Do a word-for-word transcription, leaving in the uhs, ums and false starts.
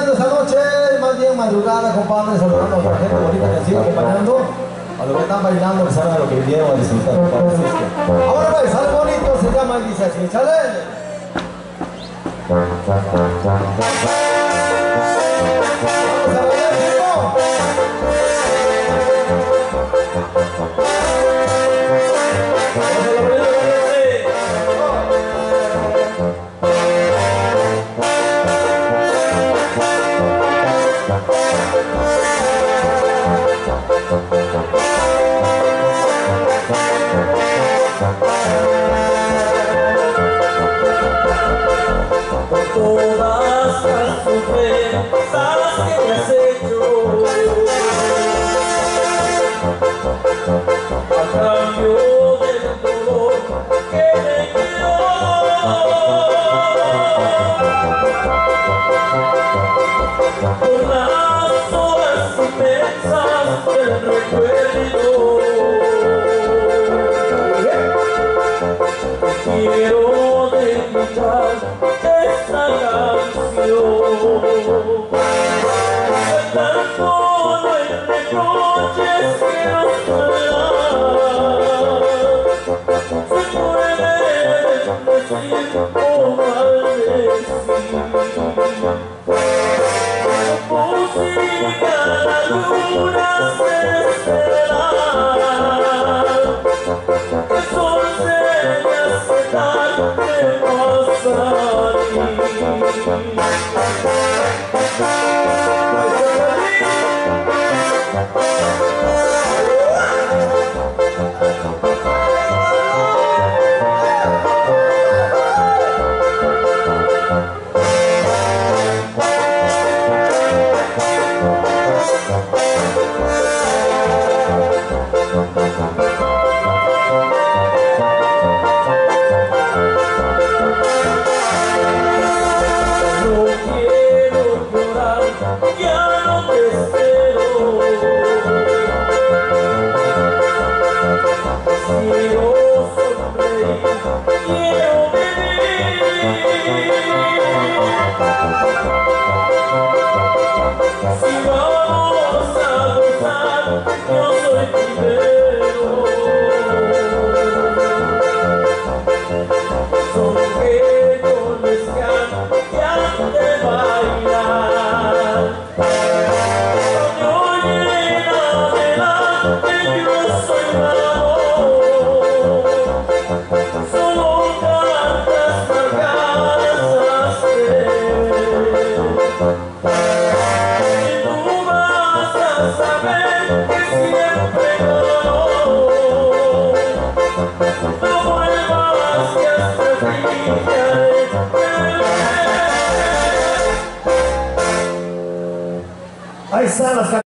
acompañando esta noche, más bien madrugada, compadre, saludando a la gente bonita que sigue acompañando, a los que están bailando, que saben a lo que vinieron a disfrutar, compadre. Así es que, ahora pues, sale bonito, se llama y dice así, chale. Vamos a bailar, chico. Por todas las ofensas que me has hecho, a cambio del dolor que me quedó, por las horas inmensas del recuerdo, quiero dedicar esta canción. Cantando no hay reproches que anular, se pueden decir o maldecir. Música la luna celestial, el sol se me hace tarde pasar. Ya no te espero, quiero sonreír, quiero vivir. Si vamos a gozar, yo soy primero. Sonríe con descanso y antes de bailar. Yo soy un amor, solo cartas marcadas y tú vas a saber que siempre no, no vuelvas que hasta ti. Ahí están las